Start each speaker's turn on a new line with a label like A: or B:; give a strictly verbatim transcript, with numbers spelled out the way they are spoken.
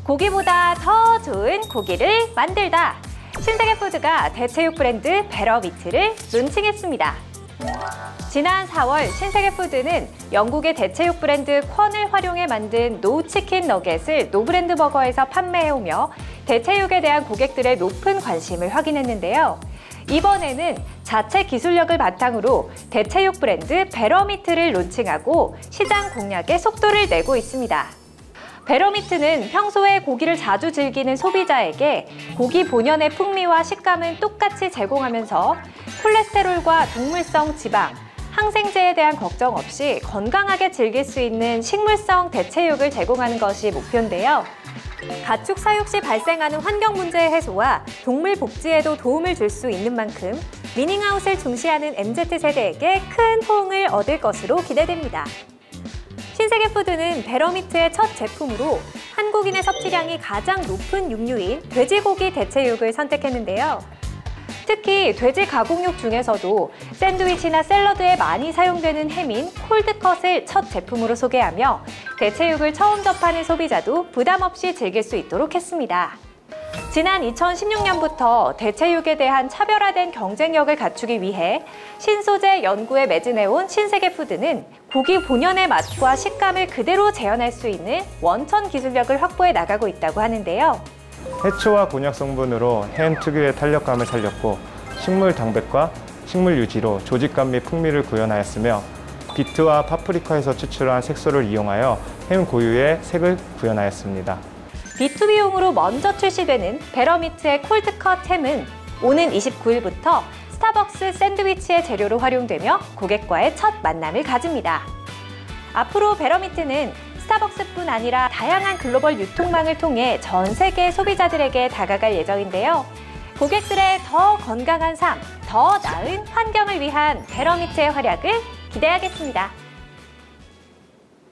A: 고기보다 더 좋은 고기를 만들다. 신세계푸드가 대체육 브랜드 베러미트를 론칭했습니다. 지난 사월 신세계푸드는 영국의 대체육 브랜드 퀀을 활용해 만든 노치킨 너겟을 노브랜드 버거에서 판매해오며 대체육에 대한 고객들의 높은 관심을 확인했는데요. 이번에는 자체 기술력을 바탕으로 대체육 브랜드 베러미트를 론칭하고 시장 공략에 속도를 내고 있습니다. 베러미트는 평소에 고기를 자주 즐기는 소비자에게 고기 본연의 풍미와 식감은 똑같이 제공하면서 콜레스테롤과 동물성 지방, 항생제에 대한 걱정 없이 건강하게 즐길 수 있는 식물성 대체육을 제공하는 것이 목표인데요. 가축 사육 시 발생하는 환경 문제 해소와 동물 복지에도 도움을 줄 수 있는 만큼 미닝아웃을 중시하는 엠지 세대에게 큰 호응을 얻을 것으로 기대됩니다. 신세계푸드는 베러미트의 첫 제품으로 한국인의 섭취량이 가장 높은 육류인 돼지고기 대체육을 선택했는데요. 특히 돼지 가공육 중에서도 샌드위치나 샐러드에 많이 사용되는 햄인 콜드컷을 첫 제품으로 소개하며 대체육을 처음 접하는 소비자도 부담 없이 즐길 수 있도록 했습니다. 지난 이천십육 년부터 대체육에 대한 차별화된 경쟁력을 갖추기 위해 신소재 연구에 매진해온 신세계푸드는 고기 본연의 맛과 식감을 그대로 재현할 수 있는 원천 기술력을 확보해 나가고 있다고 하는데요.
B: 해초와 곤약 성분으로 햄 특유의 탄력감을 살렸고 식물 당백과 식물 유지로 조직감 및 풍미를 구현하였으며 비트와 파프리카에서 추출한 색소를 이용하여 햄 고유의 색을 구현하였습니다.
A: 비투비용으로 먼저 출시되는 베러미트의 콜드컷 햄은 오는 이십구 일부터 스타벅스 샌드위치의 재료로 활용되며 고객과의 첫 만남을 가집니다. 앞으로 베러미트는 스타벅스뿐 아니라 다양한 글로벌 유통망을 통해 전 세계 소비자들에게 다가갈 예정인데요. 고객들의 더 건강한 삶, 더 나은 환경을 위한 베러미트의 활약을 기대하겠습니다.